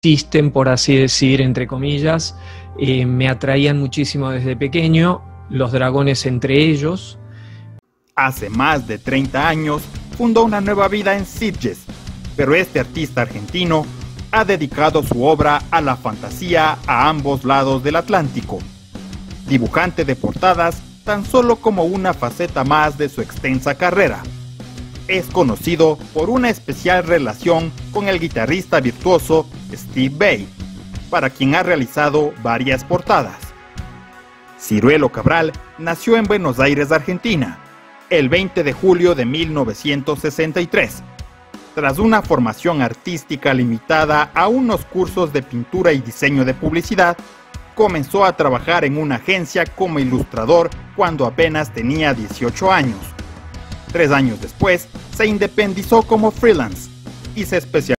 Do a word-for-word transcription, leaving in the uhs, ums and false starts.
existen, por así decir, entre comillas, eh, me atraían muchísimo desde pequeño, los dragones entre ellos. Hace más de treinta años fundó una nueva vida en Sitges, pero este artista argentino ha dedicado su obra a la fantasía a ambos lados del Atlántico. Dibujante de portadas tan solo como una faceta más de su extensa carrera. Es conocido por una especial relación con el guitarrista virtuoso Steve Vai, para quien ha realizado varias portadas. Ciruelo Cabral nació en Buenos Aires, Argentina, el veinte de julio de mil novecientos sesenta y tres. Tras una formación artística limitada a unos cursos de pintura y diseño de publicidad, comenzó a trabajar en una agencia como ilustrador cuando apenas tenía dieciocho años. Tres años después, se independizó como freelance y se especializó